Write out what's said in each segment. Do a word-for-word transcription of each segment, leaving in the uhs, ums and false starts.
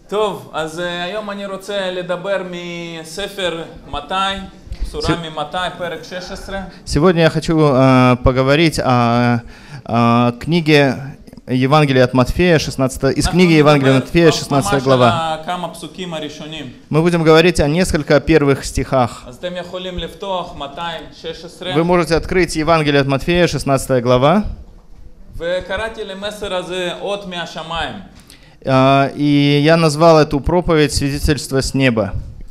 טוב, אז היום אני רוצה לדבר מספר מתי, סורה ממתי, פרק шесть עשרה. Сегодня я хочу э, поговорить о, о книге Евангелия от Матфея, шестнадцатая, из книги Евангелия от Матфея, шестнадцатая глава. Мы будем говорить о несколько первых стихах. Вы можете открыть Евангелие от Матфея, шестнадцатая глава. И я назвал эту проповедь «Свидетельство с неба».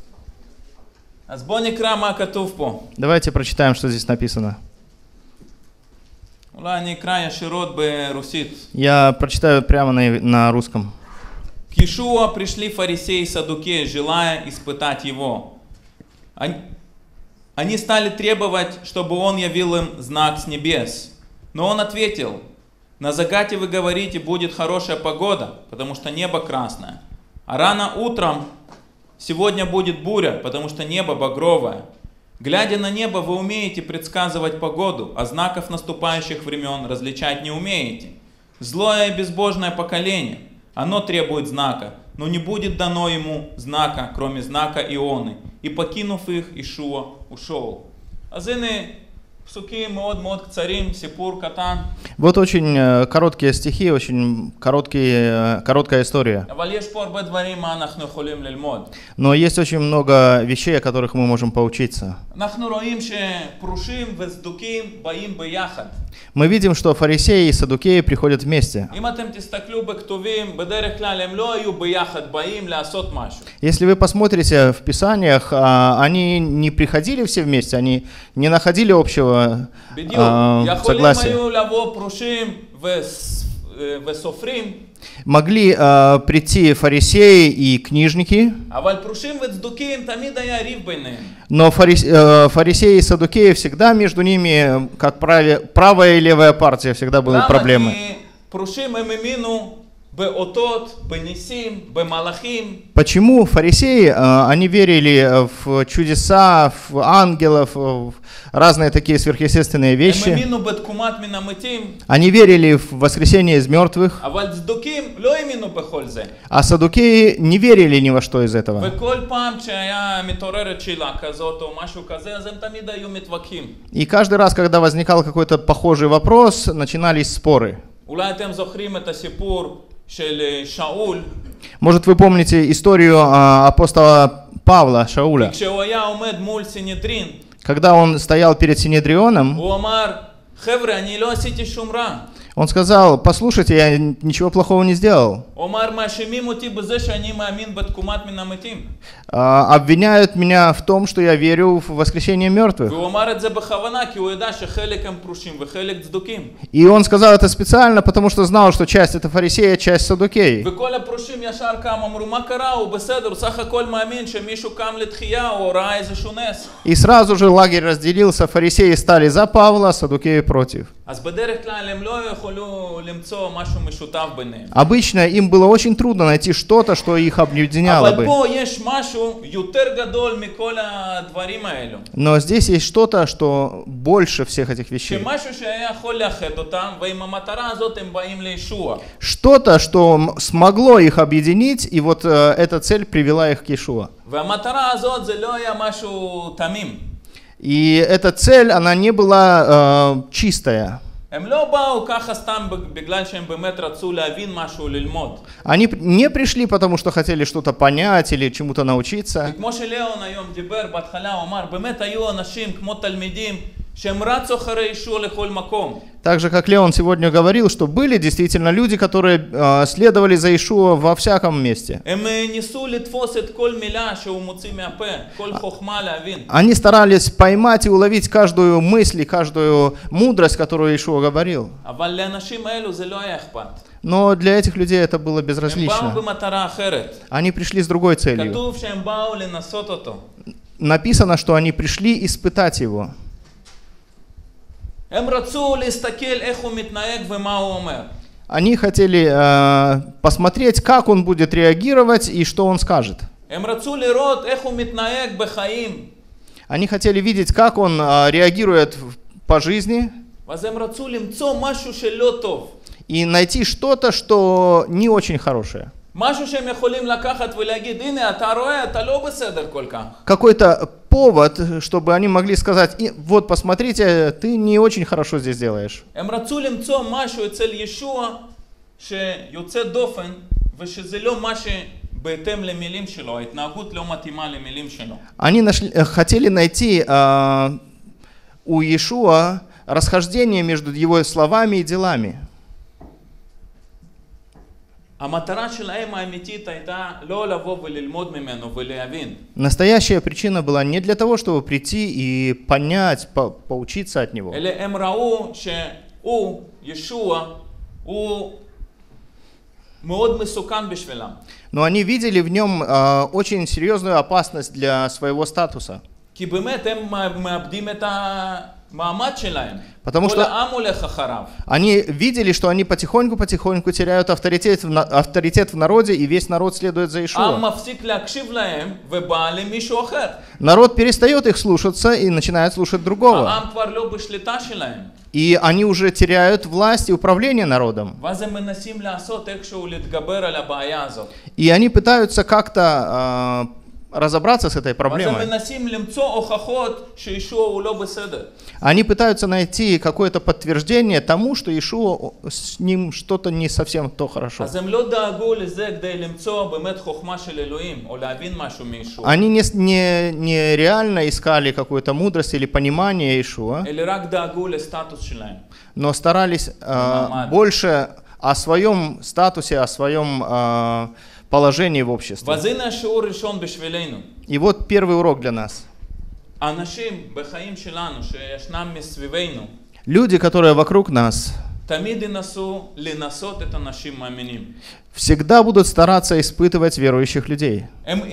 Давайте прочитаем, что здесь написано. Я прочитаю прямо на, на русском. К Иешуа пришли фарисеи и саддукеи, желая испытать его. Они, они стали требовать, чтобы он явил им знак с небес. Но он ответил: на закате вы говорите, будет хорошая погода, потому что небо красное. А рано утром сегодня будет буря, потому что небо багровое. Глядя на небо, вы умеете предсказывать погоду, а знаков наступающих времен различать не умеете. Злое и безбожное поколение, оно требует знака, но не будет дано ему знака, кроме знака Ионы. И покинув их, Иешуа ушел. Вот очень короткие стихи, очень короткие, короткая история. Но есть очень много вещей, о которых мы можем поучиться. Мы видим, что фарисеи и саддукеи приходят вместе. Если вы посмотрите в Писаниях, они не приходили все вместе, они не находили общего э, согласия. Могли э, прийти фарисеи и книжники, но фарис, э, фарисеи и саддукеи всегда между ними, как праве, правая и левая партия, всегда были проблемы. Почему фарисеи, они верили в чудеса, в ангелов, в разные такие сверхъестественные вещи. Они верили в воскресение из мертвых. А саддукеи не верили ни во что из этого. И каждый раз, когда возникал какой-то похожий вопрос, начинались споры. Может, вы помните историю а, апостола Павла, Шауля, когда он стоял перед Синедрионом, он сказал: послушайте, я ничего плохого не сделал. А, обвиняют меня в том, что я верю в воскресение мертвых. И он сказал это специально, потому что знал, что часть это фарисеи, часть саддукеи. И сразу же лагерь разделился, фарисеи стали за Павла, саддукеи против. Обычно им было очень трудно найти что-то, что их объединяло бы. Но здесь есть что-то, что больше всех этих вещей. Что-то, что смогло их объединить, и вот э, эта цель привела их к Иешуа. И эта цель, она не была э, чистая. Они не пришли, потому что хотели что-то понять или чему-то научиться. Так же, как Леон сегодня говорил, что были действительно люди, которые э, следовали за Иешуа во всяком месте. Они старались поймать и уловить каждую мысль и каждую мудрость, которую Иешуа говорил. Но для этих людей это было безразлично. Они пришли с другой целью. Написано, что они пришли испытать его. Они хотели э, посмотреть, как он будет реагировать и что он скажет. Они хотели видеть, как он э, реагирует по жизни. И найти что-то, что не очень хорошее. Какой-то повод, чтобы они могли сказать: вот посмотрите, ты не очень хорошо здесь делаешь. Они нашли, хотели найти э, у Иешуа расхождение между его словами и делами. Настоящая причина была не для того, чтобы прийти и понять, по поучиться от него. Но они видели в нем э, очень серьезную опасность для своего статуса. Потому что они видели, что они потихоньку-потихоньку теряют авторитет в, авторитет в народе, и весь народ следует за Иешуа. Народ перестает их слушаться и начинает слушать другого. И они уже теряют власть и управление народом. И они пытаются как-то э, разобраться с этой проблемой. Они пытаются найти какое-то подтверждение тому, что Иешуа, с ним что-то не совсем то хорошо. Они не, не, не реально искали какую-то мудрость или понимание Иешуа, но старались э, больше о своем статусе, о своем э, положении в обществе. И вот первый урок для нас. Люди, которые вокруг нас, всегда будут стараться испытывать верующих людей.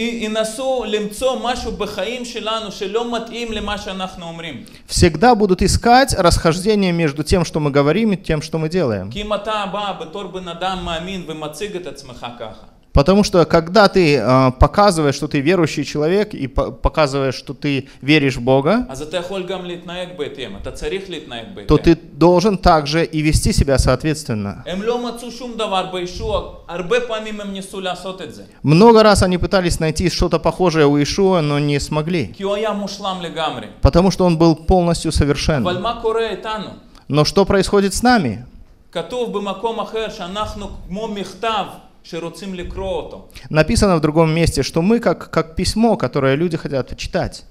Всегда будут искать расхождение между тем, что мы говорим, и тем, что мы делаем. Потому что когда ты э, показываешь, что ты верующий человек, и по показываешь, что ты веришь в Бога, то ты должен также и вести себя соответственно. Много раз они пытались найти что-то похожее у Иешуа, но не смогли. Потому что он был полностью совершен. Но что происходит с нами? Написано в другом месте, что мы как, как письмо, которое люди хотят читать.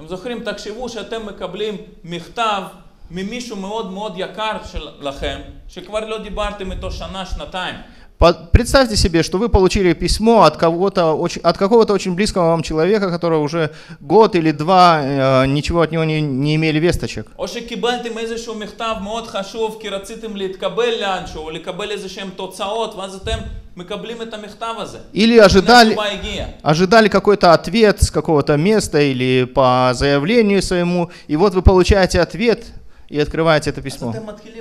Представьте себе, что вы получили письмо от кого-то, от какого-то очень близкого вам человека, который уже год или два э, ничего от него не, не имели весточек. Или ожидали, ожидали какой-то ответ с какого-то места или по заявлению своему, и вот вы получаете ответ и открываете это письмо.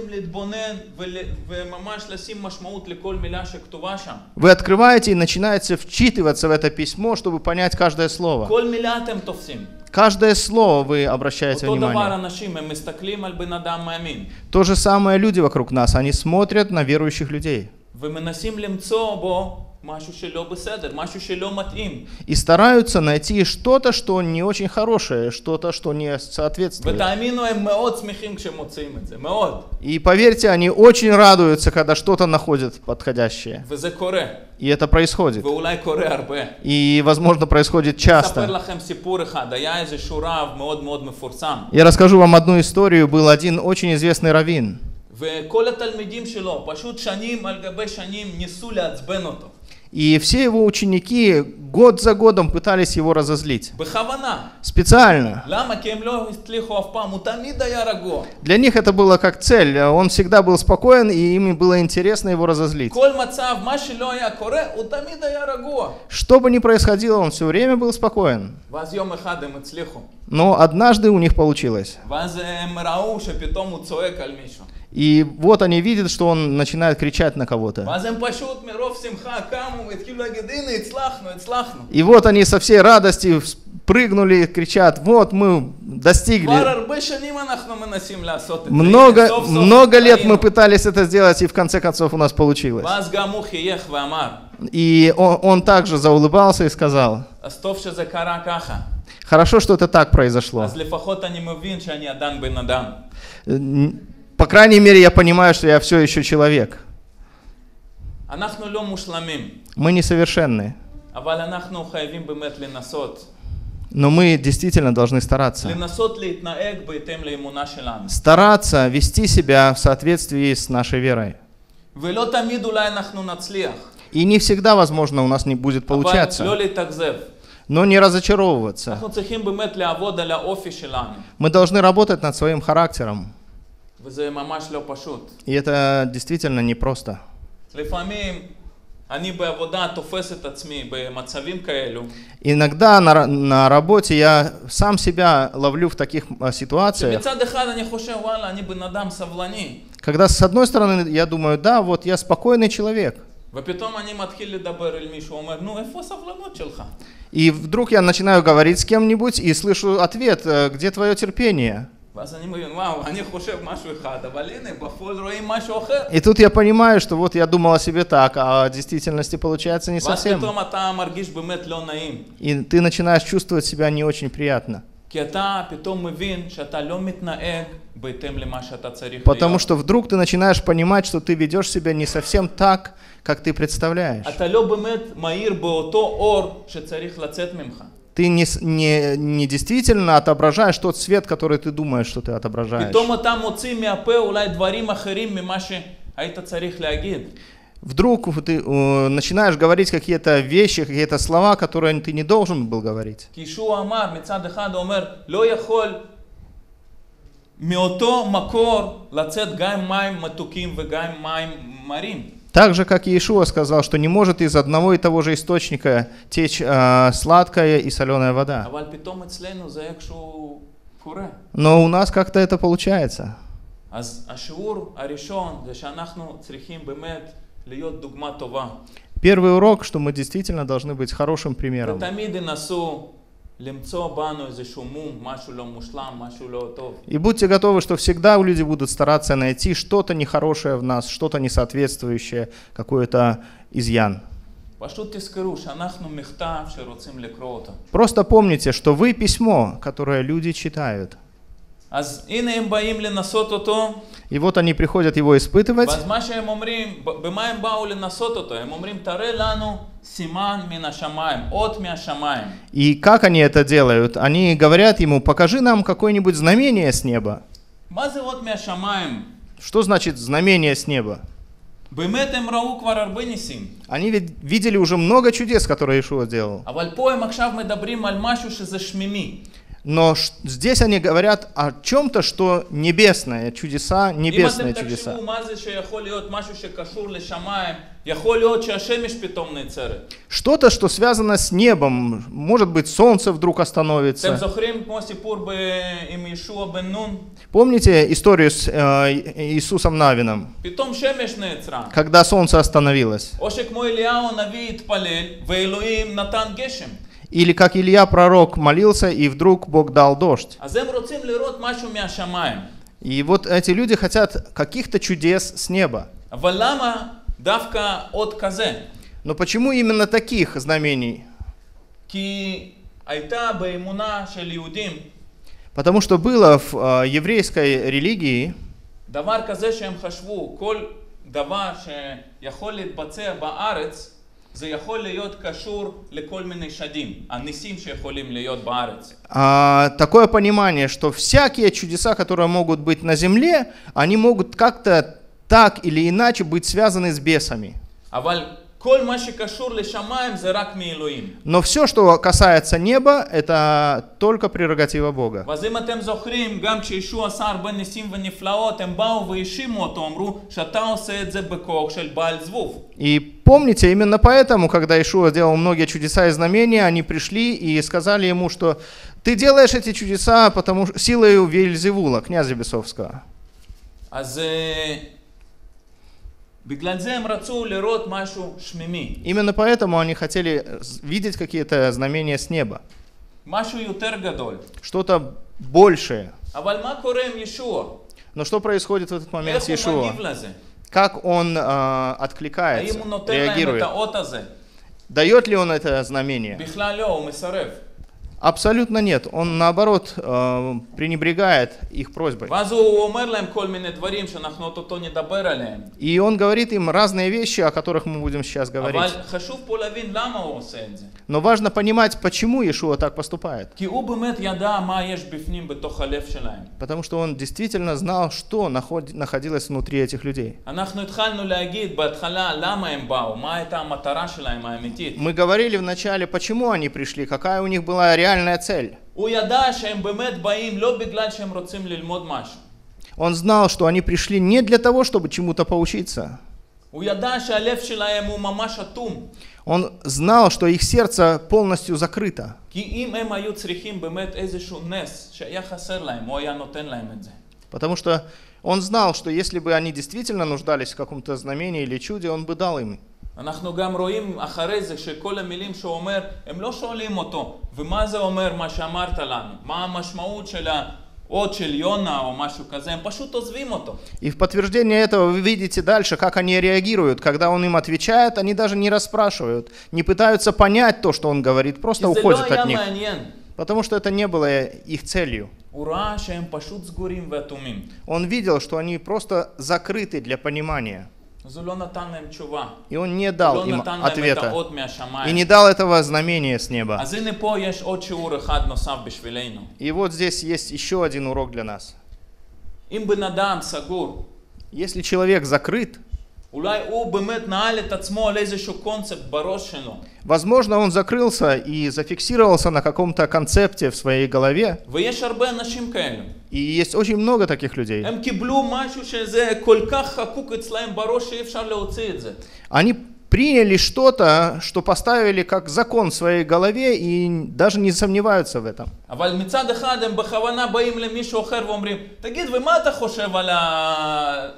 Вы открываете и начинаете вчитываться в это письмо, чтобы понять каждое слово. Каждое слово вы обращаете внимание. То же самое люди вокруг нас, они смотрят на верующих людей. И стараются найти что-то, что не очень хорошее, что-то, что не соответствует. И поверьте, они очень радуются, когда что-то находят подходящее. И это происходит. И, возможно, происходит часто. Я расскажу вам одну историю. Был один очень известный раввин. И все его ученики год за годом пытались его разозлить. Специально. Для них это было как цель. Он всегда был спокоен, и им было интересно его разозлить. Что бы ни происходило, он все время был спокоен. Но однажды у них получилось. И вот они видят, что он начинает кричать на кого-то. И вот они со всей радости прыгнули, кричат: вот мы достигли. Много, много лет мы пытались это сделать, и в конце концов у нас получилось. И он, он также заулыбался и сказал: хорошо, что это так произошло. По крайней мере, я понимаю, что я все еще человек. Мы несовершенны. Но мы действительно должны стараться. Стараться вести себя в соответствии с нашей верой. И не всегда, возможно, у нас не будет получаться. Но не разочаровываться. Мы должны работать над своим характером. И это действительно непросто. Иногда на, на работе я сам себя ловлю в таких ситуациях, когда с одной стороны я думаю, да, вот я спокойный человек. И вдруг я начинаю говорить с кем-нибудь и слышу ответ: где твое терпение? И тут я понимаю, что вот я думал о себе так, а в действительности получается не совсем. И ты начинаешь чувствовать себя не очень приятно. Потому что вдруг ты начинаешь понимать, что ты ведешь себя не совсем так, как ты представляешь. Ты не, не, не действительно отображаешь тот свет, который ты думаешь, что ты отображаешь. Вдруг ты э, начинаешь говорить какие-то вещи, какие-то слова, которые ты не должен был говорить. Так же, как Иешуа сказал, что не может из одного и того же источника течь э, сладкая и соленая вода. Но у нас как-то это получается. Первый урок, что мы действительно должны быть хорошим примером. И будьте готовы, что всегда люди будут стараться найти что-то нехорошее в нас, что-то несоответствующее, какой-то изъян. Просто помните, что вы письмо, которое люди читают. И вот они приходят его испытывать. И как они это делают? Они говорят ему: покажи нам какое-нибудь знамение с неба. Что значит знамение с неба? Они ведь видели уже много чудес, которые Иешуа делал. Но здесь они говорят о чем-то, что небесное, чудеса, небесные чудеса. Что-то, что связано с небом. Может быть, солнце вдруг остановится. Помните историю с э, Иисусом Навином? Когда солнце остановилось. Или как Илья пророк молился, и вдруг Бог дал дождь. И вот эти люди хотят каких-то чудес с неба. Но почему именно таких знамений? Потому что было в э, еврейской религии А, такое понимание, что всякие чудеса, которые могут быть на земле, они могут как-то так или иначе быть связаны с бесами. Но все, что касается неба, это только прерогатива Бога. И помните, именно поэтому, когда Иешуа делал многие чудеса и знамения, они пришли и сказали ему, что ты делаешь эти чудеса потому что силой Вельзевула, князя бесовского. Именно поэтому они хотели видеть какие-то знамения с неба. Что-то большее. אבל מה קורה עם ישוע? Но что происходит в этот момент с איך הוא Иешуа? מגיב לזה? Как он э, откликается, האם הוא נותן להם את реагирует? האות הזה? Дает ли он это знамение? בכלל לא, הוא מסרב. Абсолютно нет. Он, наоборот, э, пренебрегает их просьбой. ואז הוא אומר להם כל מיני דברים שאנחנו אוטוטו נדבר עליהם. И он говорит им разные вещи, о которых мы будем сейчас говорить. אבל חשוב פה להבין למה הוא עושה את זה. Но важно понимать, почему Иешуа так поступает. כי הוא באמת ידע מה יש בפנים בתוך הלב שלהם. Потому что он действительно знал, что наход- находилось внутри этих людей. אנחנו התחלנו להגיד בהתחלה למה הם באו, מה הייתה המטרה שלהם האמיתית. Мы говорили вначале, почему они пришли, какая у них была реальная цель. הוא ידע שהם באמת באים לא בגלל שהם רוצים ללמוד משהו. Он знал, что они пришли не для того, чтобы чему-то поучиться. הוא ידע שהלב שלהם הוא ממש אטום. Он знал, что их сердце полностью закрыто. כי אם הם היו צריכים באמת איזשהו נס שהיה חסר להם, הוא היה נותן להם את זה. Потому что он знал, что если бы они действительно нуждались в каком-то знамении или чуде, он бы дал им. אנחנו גם רואים אחרי זה שכל המילים שהוא אומר, הם לא שואלים אותו, ומה זה אומר מה שאמרת לנו? מה המשמעות של האות של יונה או משהו כזה? הם פשוט עוזבים אותו. И в подтверждение этого вы видите дальше, как они реагируют. Когда он им отвечает, они даже не расспрашивают, не пытаются понять то, что он говорит, просто уходят от них. Потому что это не было их целью. הוא ראה שהם פשוט סגורים ואטומים. Он видел, что они просто закрыты для понимания. אז הוא לא נתן להם תשובה. И он не הוא дал לא им נתן להם את ответа. האות И מהשמיים. не дал этого знамения с неба. אז הנה פה יש עוד שיעור אחד נוסף בשבילנו. И вот здесь есть еще один урок для нас. אם בן אדם סגור, Если человек закрыт, אולי הוא באמת נעל את עצמו על איזשהו קונספט בראש שלו. возможно, он закрылся и зафиксировался на каком-то концепте в своей голове. ויש הרבה אנשים כאלה. И есть очень много таких людей. הם קיבלו משהו שזה כל כך חקוק אצלהם בראש שאי אפשר להוציא את זה. Они приняли что-то, что поставили как закон в своей голове и даже не сомневаются в этом. אבל מצד אחד הם בכוונה באים למישהו אחר ואומרים, תגיד, ומה אתה חושב על ה...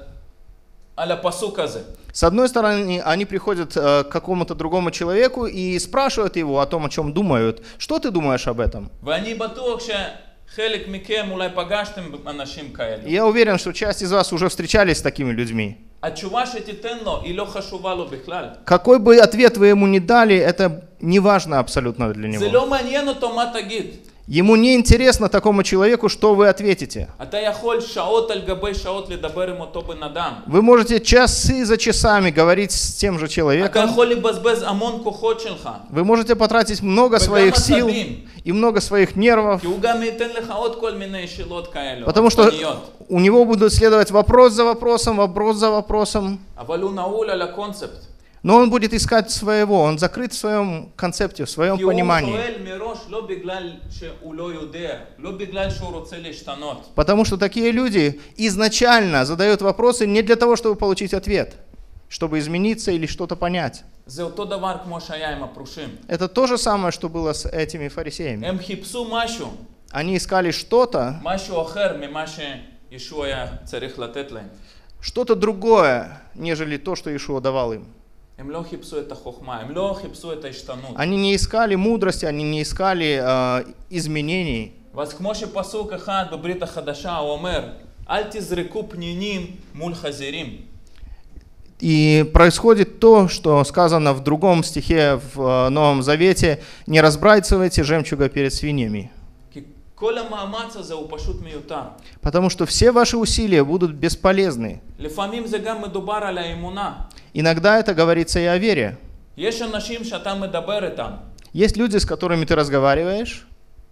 על הפסוק הזה? С одной стороны, они приходят э, к какому-то другому человеку и спрашивают его о том, о чем думают. Что ты думаешь об этом? ואני בטוח שחלק מכם אולי פגשתם אנשים כאלה. Я уверен, что часть из вас уже встречались с такими людьми. התשובה שתיתן לו היא לא חשובה לו בכלל. Какой бы ответ вы ему ни дали, это не важно абсолютно для זה него. לא מעניין אותו מה תגיד. Ему не интересно такому человеку, что вы ответите. אתה יכול שעות על גבי שעות לדבר עם אותו בן אדם. Вы можете часы за часами говорить с тем же אתה человеком. יכול לבזבז המון כוחות שלך. Вы можете потратить много своих сил и много своих нервов, כי הוא גם ייתן לך עוד כל מיני שאלות כאלו. потому что עקרוניות. у него будут следовать вопрос за вопросом, вопрос за вопросом. אבל הוא נעול על הקונספט. Но он будет искать своего, он закрыт в своем концепте, в своем כי הוא понимании. שואל מראש לא בגלל שהוא לא יודע, לא בגלל שהוא רוצה להשתנות. Потому что такие люди изначально задают вопросы не для того, чтобы получить ответ, чтобы измениться или что-то понять. זה אותו דבר כמו שהיה עם הפרושים. Это то же самое, что было с этими фарисеями. הם חיפשו משהו, Они искали что-то, משהו אחר ממה שישוע היה צריך לתת להם. что-то другое, нежели то, что Иешуа давал им. הם לא חיפשו את החוכמה, הם לא חיפשו את ההשתנות. Они не искали мудрости, они не искали э, изменений. ואז כמו שפסוק אחד בברית החדשה הוא אומר, אל תזרקו פנינים מול חזירים. И происходит то, что сказано в другом стихе в Новом Завете: не разбрасывайте жемчуга перед свиньями. כי כל המאמץ הזה הוא פשוט מיותר. Потому что все ваши усилия будут бесполезны. לפעמים זה גם מדובר על האמונה. Иногда это говорится и о вере. יש אנשים שאתה מדבר איתם, Есть люди, с которыми ты разговариваешь,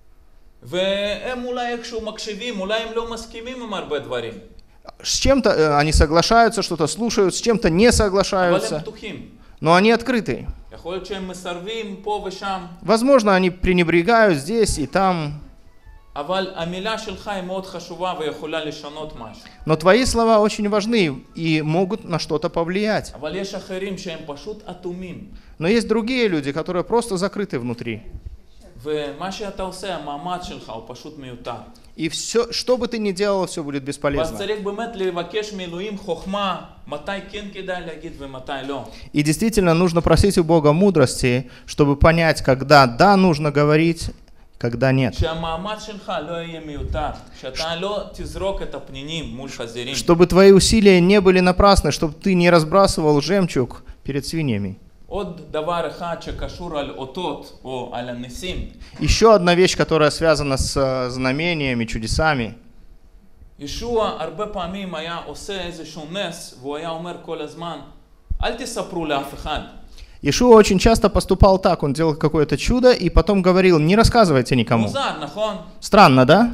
והם אולי איכשהו מקשיבים, אולי הם לא מסכימים עם הרבה דברים. с чем-то э, они соглашаются, что-то слушают, с чем-то не אבל הם соглашаются, פתוחים. но они открыты. יכול להיות שהם מסרבים פה ושם, Возможно, они пренебрегают здесь и там, אבל המילה שלך היא מאוד חשובה ויכולה לשנות משהו. но твои слова очень важны и могут на что-то повлиять. אבל יש אחרים שהם פשוט אטומים. Но есть другие люди, которые просто закрыты внутри. ומה שאתה עושה, המאמץ שלך הוא פשוט מיותר. И все, что бы ты ни делал, все будет ואז бесполезно. צריך באמת לבקש מאלוהים חוכמה, מתי כן כדאי להגיד ומתי לא. И действительно нужно просить у Бога мудрости, чтобы понять, когда да, нужно говорить, когда нет. Чтобы твои усилия не были напрасны, чтобы ты не разбрасывал жемчуг перед свиньями. Еще одна вещь, которая связана с знамениями, чудесами. ישוע הרבה פעמים היה עושה איזשהו נס, והוא היה אומר כל הזמן, אל תספרו לאף אחד. Иешуа очень часто поступал так, он делал какое-то чудо и потом говорил, не рассказывайте никому. Странно, да?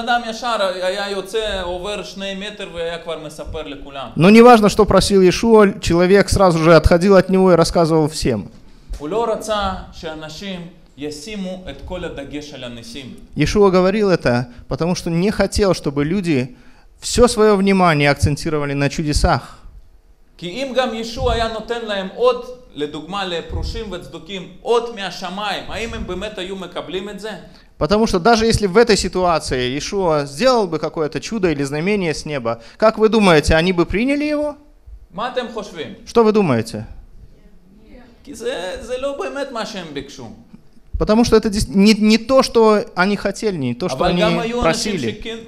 Но не важно, что просил Иешуа, человек сразу же отходил от него и рассказывал всем. Иешуа говорил это, потому что не хотел, чтобы люди все свое внимание акцентировали на чудесах. Потому что даже если в этой ситуации Иешуа сделал бы какое-то чудо или знамение с неба, как вы думаете, они бы приняли его? Что вы думаете? Потому что это не, не то, что они хотели, не то, что они просили.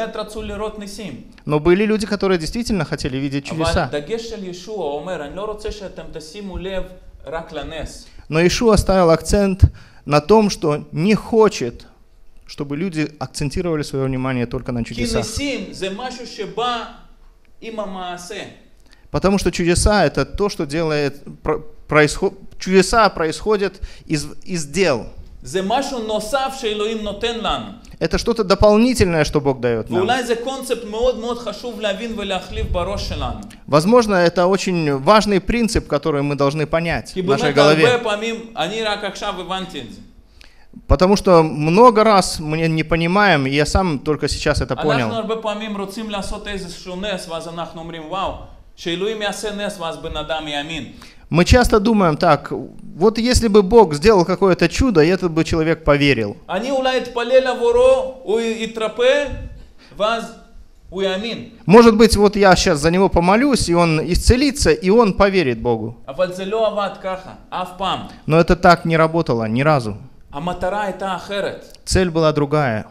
Но были люди, которые действительно хотели видеть чудеса. Но Иешуа ставил акцент на том, что не хочет, чтобы люди акцентировали свое внимание только на чудесах. Потому что чудеса — это то, что делает, происход, чудеса происходят из, из дел. Это что-то дополнительное, что Бог дает нам. Возможно, это очень важный принцип, который мы должны понять в нашей голове. Потому что много раз мы не понимаем, и я сам только сейчас это понял. Мы часто думаем так, вот если бы Бог сделал какое-то чудо, этот бы человек поверил. Может быть, вот я сейчас за него помолюсь, и он исцелится, и он поверит Богу. Но это так не работало ни разу. Цель была другая.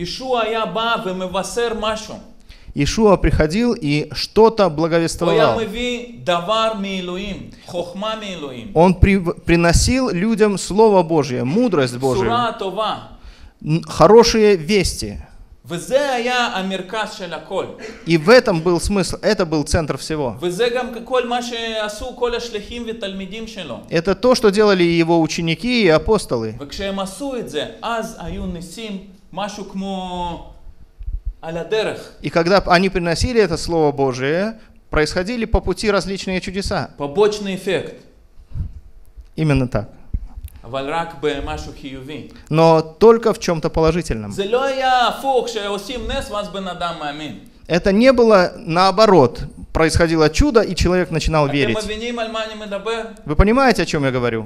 Иешуа приходил и что-то благовествовал. Он при, приносил людям Слово Божье, мудрость Божию, хорошие вести. И в этом был смысл, это был центр всего. Это то, что делали его ученики и апостолы. И когда они приносили это Слово Божие, происходили по пути различные чудеса. Побочный эффект. Именно так. Но только в чем-то положительном. Это не было наоборот. Происходило чудо, и человек начинал верить. Вы понимаете, о чем я говорю?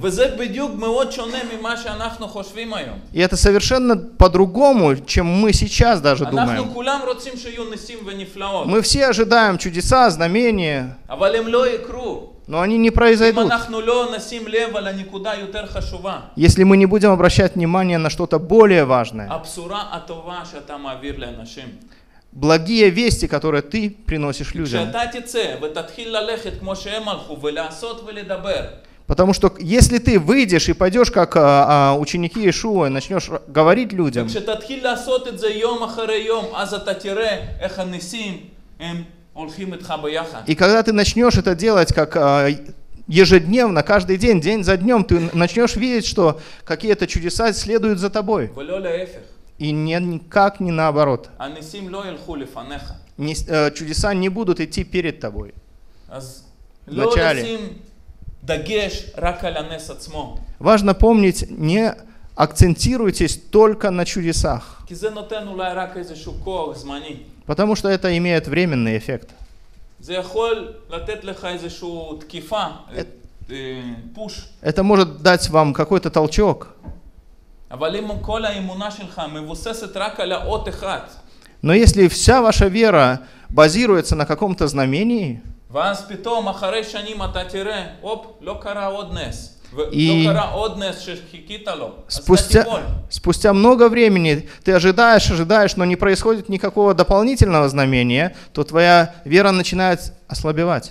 И это совершенно по-другому, чем мы сейчас даже думаем. Мы все ожидаем чудеса, знамения, но они не произойдут, если мы не будем обращать внимание на что-то более важное. Благие вести, которые ты приносишь людям. Потому что если ты выйдешь и пойдешь как а, а, ученики Иешуа и начнешь говорить людям, и когда ты начнешь это делать как а, ежедневно, каждый день, день за днем, ты начнешь видеть, что какие-то чудеса следуют за тобой. И не, никак не наоборот. Не, э, чудеса не будут идти перед тобой. Вначале. Важно помнить, не акцентируйтесь только на чудесах. Потому что это имеет временный эффект. Это, это может дать вам какой-то толчок. Но если вся ваша вера базируется на каком-то знамении, И спустя, спустя много времени ты ожидаешь, ожидаешь, но не происходит никакого дополнительного знамения, то твоя вера начинает ослабевать.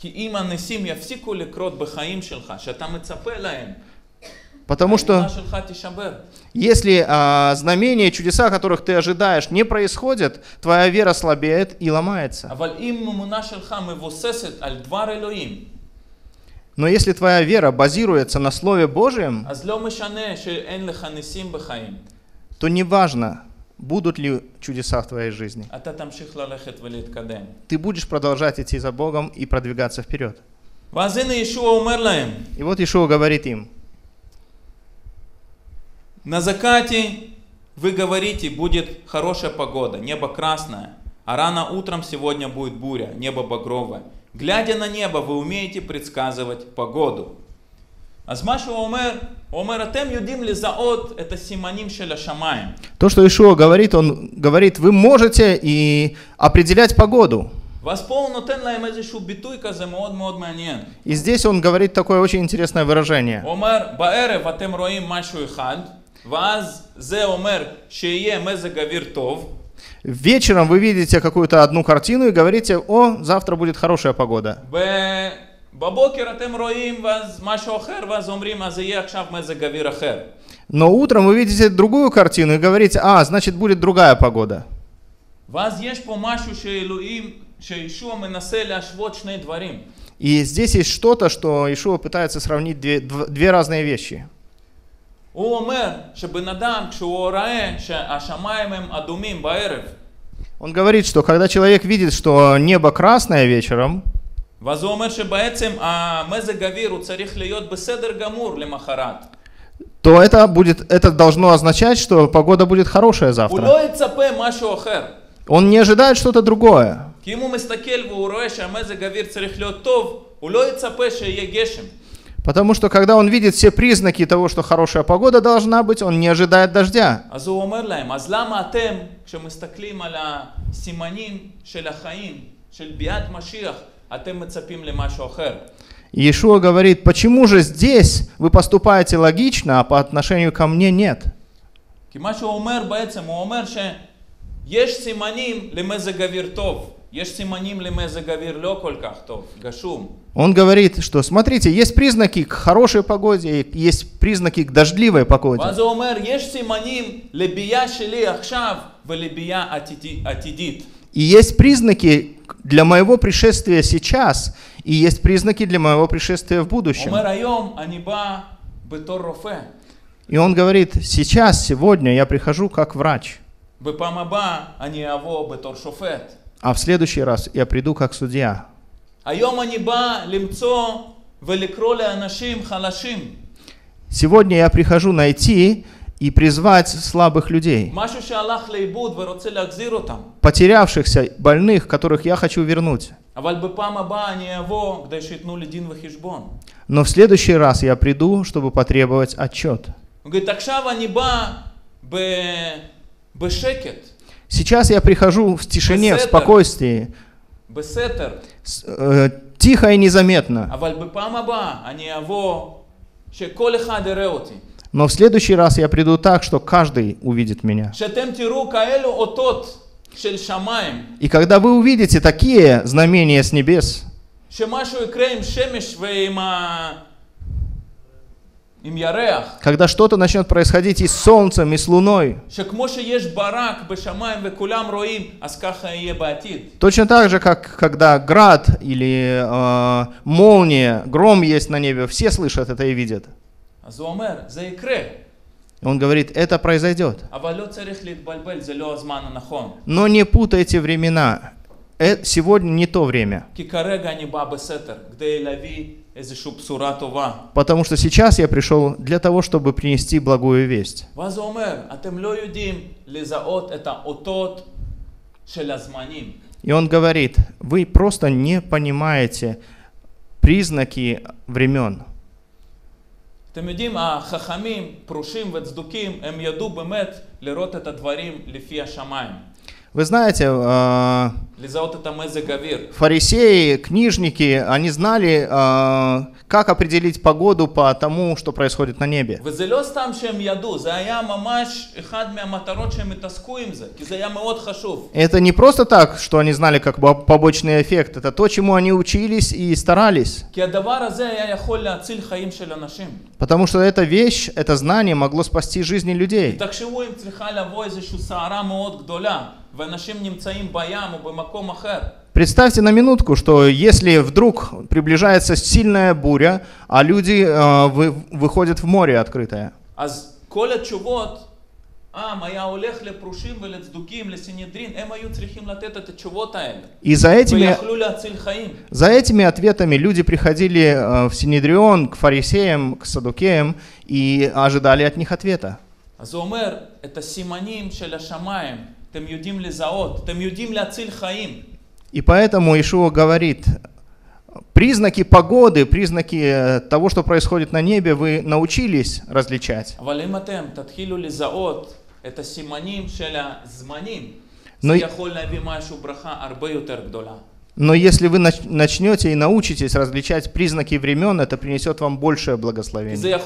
Потому что если а, знамения, чудеса, которых ты ожидаешь, не происходят, твоя вера слабеет и ломается. Но если твоя вера базируется на Слове Божьем, то не важно, будут ли чудеса в твоей жизни. Ты будешь продолжать идти за Богом и продвигаться вперед. И вот Иешуа говорит им: на закате вы говорите, будет хорошая погода, небо красное, а рано утром сегодня будет буря, небо багровое. Глядя на небо, вы умеете предсказывать погоду. То, что Иешуа говорит, он говорит, вы можете и определять погоду. И здесь он говорит такое очень интересное выражение. Вечером вы видите какую-то одну картину и говорите: о, завтра будет хорошая погода. Но утром вы видите другую картину и говорите: а, значит, будет другая погода. И здесь есть что-то, что Иешуа пытается сравнить две, две разные вещи. Он говорит, что когда человек видит, что небо красное вечером, то это будет, это должно означать, что погода будет хорошая завтра. Он не ожидает что-то другое. Потому что когда он видит все признаки того, что хорошая погода должна быть, он не ожидает дождя. Иешуа говорит: почему же здесь вы поступаете логично, а по отношению ко мне нет? Он говорит, что смотрите, есть признаки к хорошей погоде, есть признаки к дождливой погоде. И есть признаки для моего пришествия сейчас, и есть признаки для моего пришествия в будущем. И он говорит: сейчас, сегодня я прихожу как врач. А в следующий раз я приду как судья. Сегодня я прихожу найти и призвать слабых людей, потерявшихся, больных, которых я хочу вернуть. Но в следующий раз я приду, чтобы потребовать отчет. Сейчас я прихожу в тишине, в спокойствии, э, тихо и незаметно. Но в следующий раз я приду так, что каждый увидит меня. И когда вы увидите такие знамения с небес, когда что-то начнет происходить и с солнцем, и с луной, точно так же, как когда град или э, молния, гром есть на небе, все слышат это и видят. Он говорит, это произойдет. Но не путайте времена. Сегодня не то время. Потому что сейчас я пришел для того, чтобы принести благую весть. И он говорит, вы просто не понимаете признаки времен. Вы знаете, э, фарисеи, книжники, они знали, э, как определить погоду по тому, что происходит на небе. Это не просто так, что они знали как побочный эффект, это то, чему они учились и старались. Потому что эта вещь, это знание могло спасти жизни людей. Представьте на минутку, что если вдруг приближается сильная буря, а люди э, вы, выходят в море открытое. И за этими, за этими ответами люди приходили э, в Синедрион, к фарисеям, к саддукеям и ожидали от них ответа. И поэтому Иешуа говорит, признаки погоды, признаки того, что происходит на небе, вы научились различать. Но, но если вы начнете и научитесь различать признаки времен, это принесет вам большее благословение.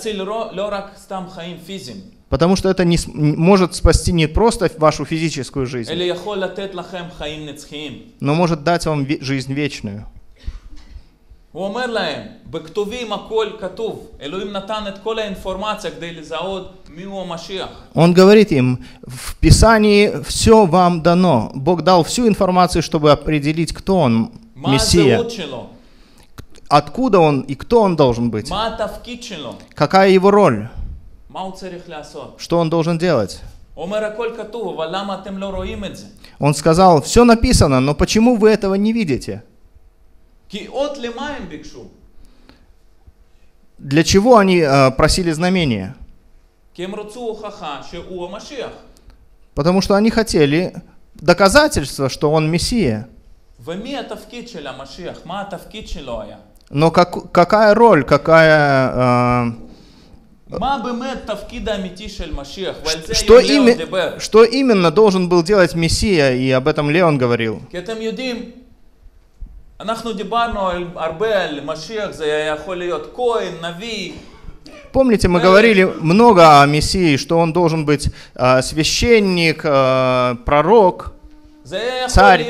Потому что это не, может спасти не просто вашу физическую жизнь, но может дать вам жизнь вечную. Он говорит им, в Писании все вам дано. Бог дал всю информацию, чтобы определить, кто он, Мессия. Откуда он и кто он должен быть. Какая его роль. Что он должен делать? Он сказал, все написано, но почему вы этого не видите? Для чего они э, просили знамения? Потому что они хотели доказательства, что он Мессия. Но как, какая роль, какая... Э, Что, име, что именно должен был делать Мессия, и об этом Леон говорил. Помните, мы говорили много о Мессии, что он должен быть э, священник, э, пророк, царь.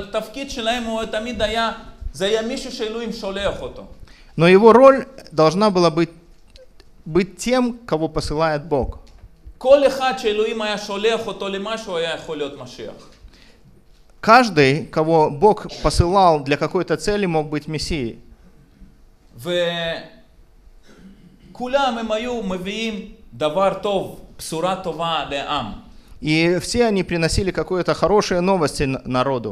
Но его роль должна была быть быть тем, кого посылает Бог. Каждый, кого Бог посылал для какой-то цели, мог быть Мессией. И все они приносили какие-то хорошие новости народу.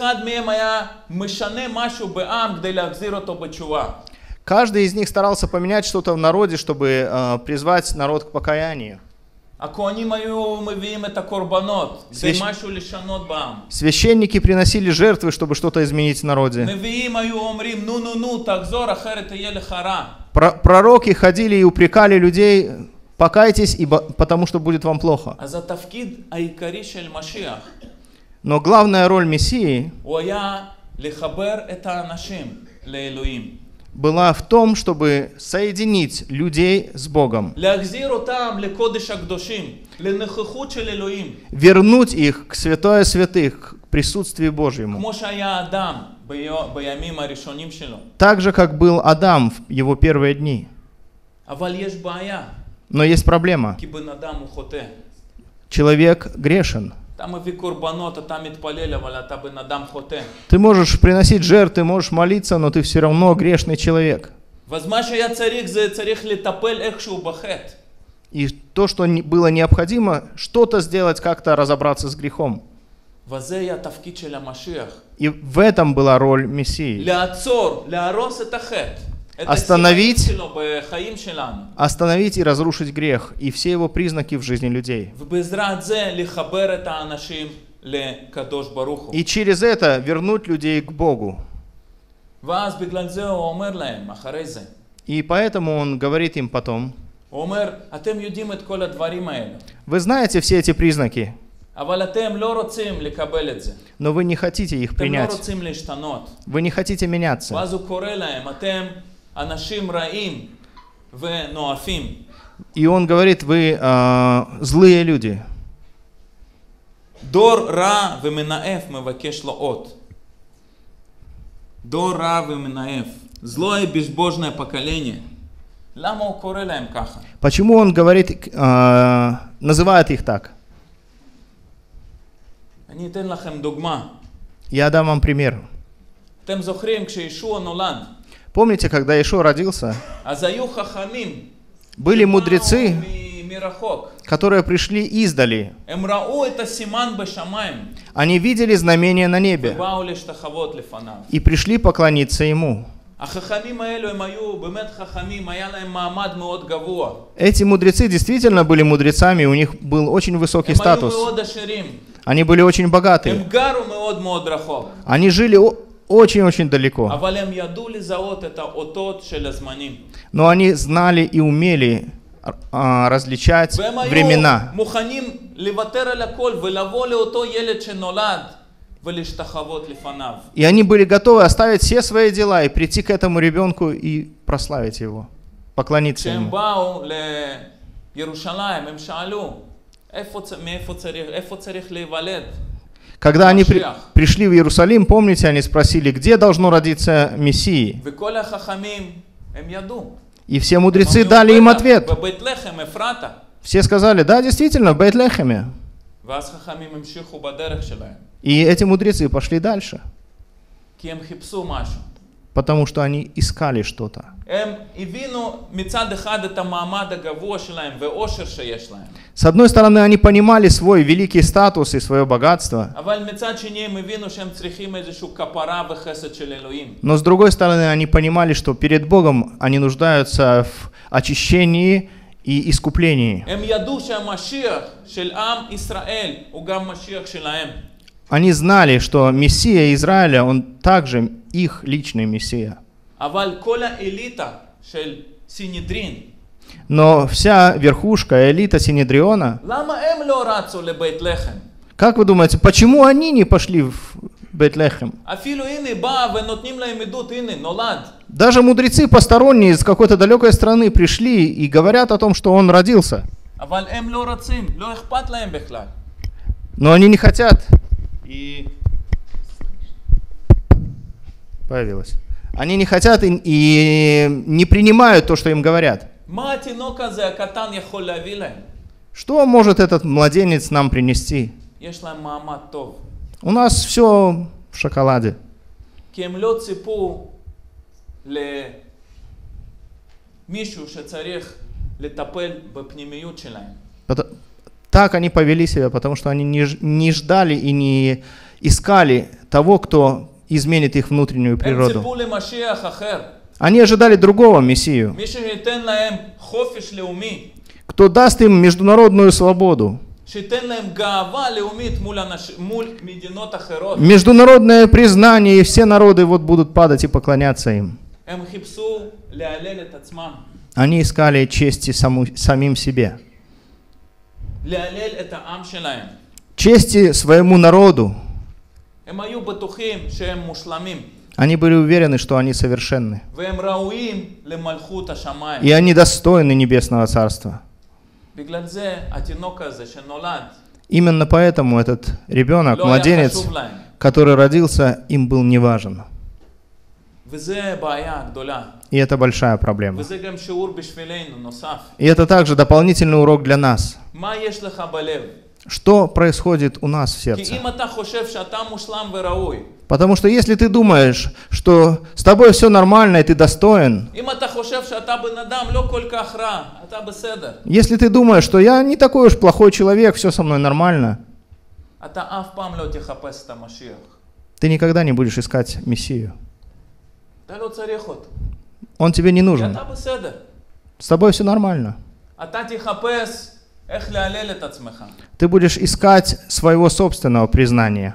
Каждый из них старался поменять что-то в народе, чтобы э, призвать народ к покаянию. Свящ... Священники приносили жертвы, чтобы что-то изменить в народе. Про пророки ходили и упрекали людей, покайтесь, ибо, потому что будет вам плохо. Но главная роль Мессии была в том, чтобы соединить людей с Богом. Вернуть их к святое святых, к присутствию Божьему. Так же, как был Адам в его первые дни. Но есть проблема. Человек грешен. Ты можешь приносить жертвы, можешь молиться, но ты все равно грешный человек. И то, что было необходимо, что-то сделать, как-то разобраться с грехом. И в этом была роль Мессии. Остановить, остановить и разрушить грех и все его признаки в жизни людей. И через это вернуть людей к Богу. И поэтому он говорит им потом, вы знаете все эти признаки. Но вы не хотите их принять. Вы не хотите меняться. И он говорит, вы э, злые люди. Дор ра веминаэф мевакеш лоот. Дор ра веминаэф. Злое безбожное поколение. Лама он кореле им каха. Почему он говорит, э, называет их так? Они тен лахем дугма. Я дам вам пример. Тем зохрим, кше Иешуа нолад. Помните, когда Иешуа родился? Азаю хахамим. Были мудрецы, которые пришли издали. Они видели знамение на небе и пришли поклониться ему. Эти мудрецы действительно были мудрецами, у них был очень высокий статус. Они были очень богаты. Они жили очень-очень далеко. Но они знали и умели а, различать времена. И они были готовы оставить все свои дела и прийти к этому ребенку и прославить его, поклониться ему. Когда они при, пришли в Иерусалим, помните, они спросили, где должно родиться Мессия? И все мудрецы дали им ответ. Все сказали, да, действительно, в Бейт-Лехеме. И эти мудрецы пошли дальше. Потому что они искали что-то. С одной стороны, они понимали свой великий статус и свое богатство. Но с другой стороны, они понимали, что перед Богом они нуждаются в очищении и искуплении. Они знали, что Мессия Израиля, он также их личный Мессия. Но вся верхушка, элита Синедриона, как вы думаете, почему они не пошли в Бейт-Лехем? Даже мудрецы посторонние из какой-то далекой страны пришли и говорят о том, что он родился. Но они не хотят. И появилось. Они не хотят и, и не принимают то, что им говорят. Что может этот младенец нам принести? У нас все в шоколаде. Так они повели себя, потому что они не, не ждали и не искали того, кто изменит их внутреннюю природу. Они ожидали другого Мессию, кто даст им международную свободу, международное признание, и все народы вот будут падать и поклоняться им. Они искали чести саму, самим себе, чести своему народу. Они были уверены, что они совершенны. И они достойны Небесного Царства. Именно поэтому этот ребенок, младенец, который родился, им был не важен. И это большая проблема. И это также дополнительный урок для нас. Что происходит у нас в сердце? Потому что если ты думаешь, что с тобой все нормально и ты достоин, если ты думаешь, что я не такой уж плохой человек, все со мной нормально, ты никогда не будешь искать Мессию. Он тебе не нужен. С тобой все нормально. Ты будешь искать своего собственного признания.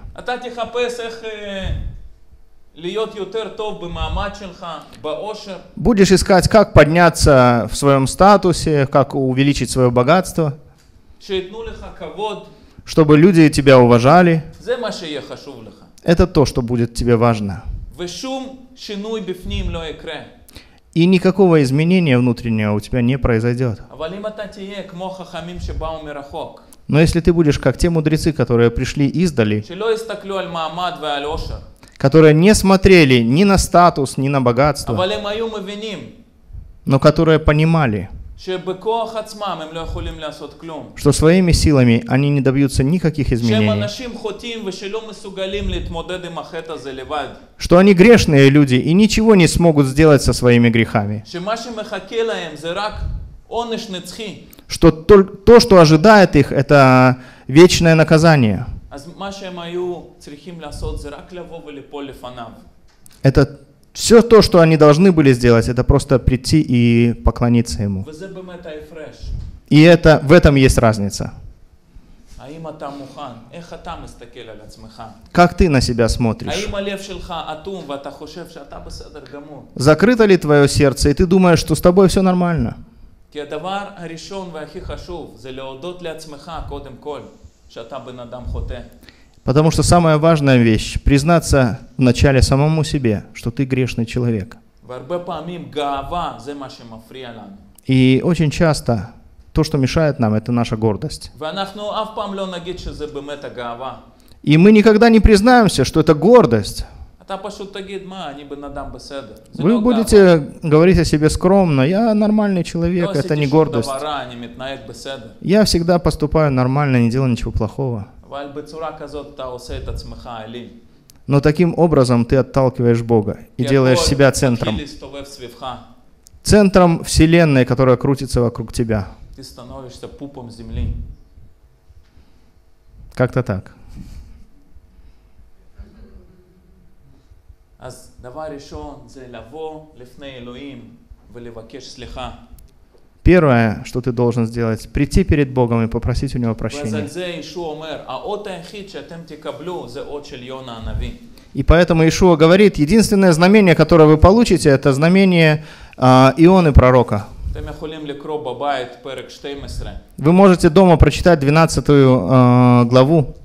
Будешь искать, как подняться в своем статусе, как увеличить свое богатство, чтобы люди тебя уважали. Это то, что будет тебе важно. И никакого изменения внутреннего у тебя не произойдет. Но если ты будешь как те мудрецы, которые пришли издали, которые не смотрели ни на статус, ни на богатство, но которые понимали, что своими силами они не добьются никаких изменений, что они грешные люди и ничего не смогут сделать со своими грехами, что то, то что ожидает их, это вечное наказание. Это все то, что они должны были сделать, это просто прийти и поклониться Ему. И это, в этом есть разница. Как ты на себя смотришь? Закрыто ли твое сердце, и ты думаешь, что с тобой все нормально? Потому что самая важная вещь — признаться вначале самому себе, что ты грешный человек. И очень часто то, что мешает нам, это наша гордость. И мы никогда не признаемся, что это гордость. Вы будете говорить о себе скромно: я нормальный человек, это не гордость. Я всегда поступаю нормально, не делаю ничего плохого. Но таким образом ты отталкиваешь Бога и делаешь себя центром. Центром Вселенной, которая крутится вокруг тебя. Ты становишься пупом земли. Как-то так. Первое, что ты должен сделать, прийти перед Богом и попросить у Него прощения. И поэтому Иешуа говорит, единственное знамение, которое вы получите, это знамение э, Ионы пророка. Вы можете дома прочитать двенадцатую э, главу.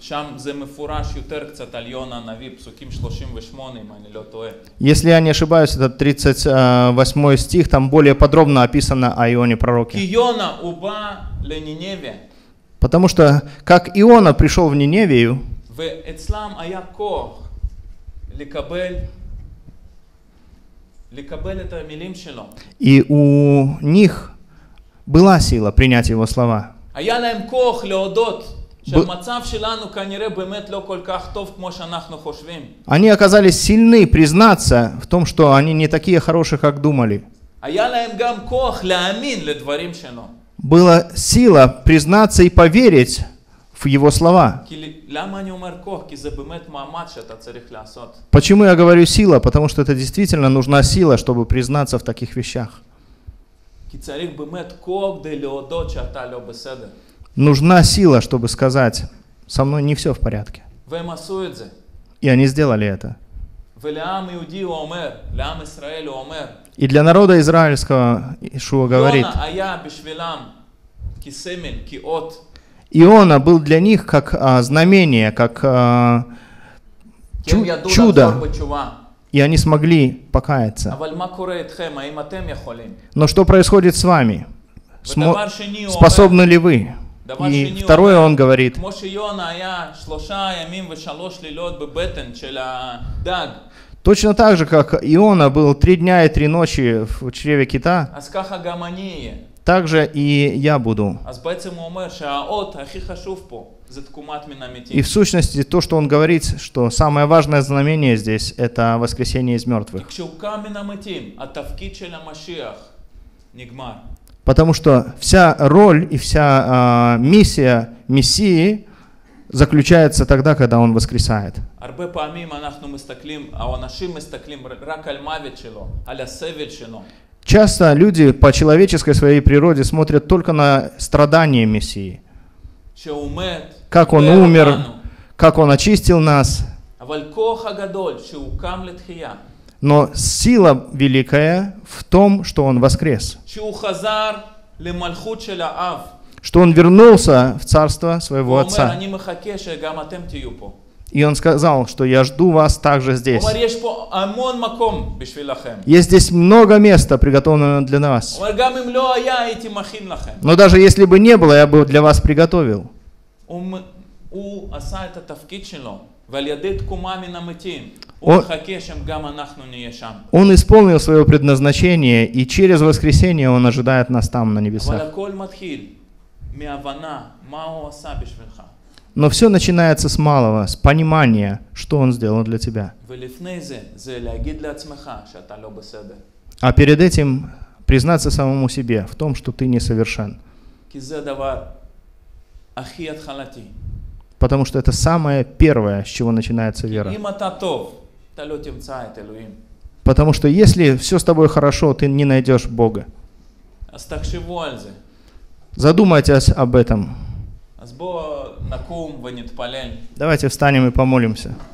Если я не ошибаюсь, это тридцать восьмой стих, там более подробно описано о Ионе пророке. Потому что, как Иона пришел в Ниневию, и у них была сила принять его слова. Они оказались сильны признаться в том, что они не такие хорошие, как думали. Была сила признаться и поверить в его слова. Почему я говорю сила? Потому что это действительно нужна сила, чтобы признаться в таких вещах. Нужна сила, чтобы сказать: со мной не все в порядке. И они сделали это. И для народа израильского Иешуа говорит: Иона был для них как а, знамение, как а, чу чудо, и они смогли покаяться. Но что происходит с вами? Смо способны ли вы? И второе, он говорит: точно так же, как Иона был три дня и три ночи в чреве кита, так же и я буду. И в сущности, то, что он говорит, что самое важное знамение здесь, это воскресение из мертвых. Потому что вся роль и вся э, миссия Мессии заключается тогда, когда Он воскресает. Часто люди по человеческой своей природе смотрят только на страдания Мессии. Как Он умер, как Он очистил нас. Но сила великая в том, что Он воскрес. что он вернулся в царство своего הוא אומר, отца. אני מחכה שגם אתם תהיו פה. И он сказал, что я жду вас также здесь. הוא אומר, יש פה המון מקום בשבילכם. Есть здесь много места, приготовленного для вас. הוא אומר, גם אם לא היה, הייתי מכין לכם. Но даже если бы не было, я бы для вас приготовил. הוא, הוא עשה את התפקיד שלו, ועל ידי תקומה מן המתים, он, הוא מחכה שגם אנחנו נהיה שם. Он исполнил свое предназначение, и через воскресение Он ожидает нас там, на небесах. אבל הכל מתחיל מהבנה, מה הוא עשה בשבילך. Но все начинается с малого, с понимания, что Он сделал для тебя. ולפני זה, זה להגיד לעצמך שאתה לא בסדר. А перед этим признаться самому себе в том, что ты несовершен. כי זה דבר הכי התחלתי. Потому что это самое первое, с чего начинается вера. אם אתה טוב, אתה לא תמצא את אלוהים. Потому что если все с тобой хорошо, ты не найдешь Бога. אז תחשבו על זה. Задумайтесь об этом. אז בואו נקום ונתפלל. Давайте встанем и помолимся.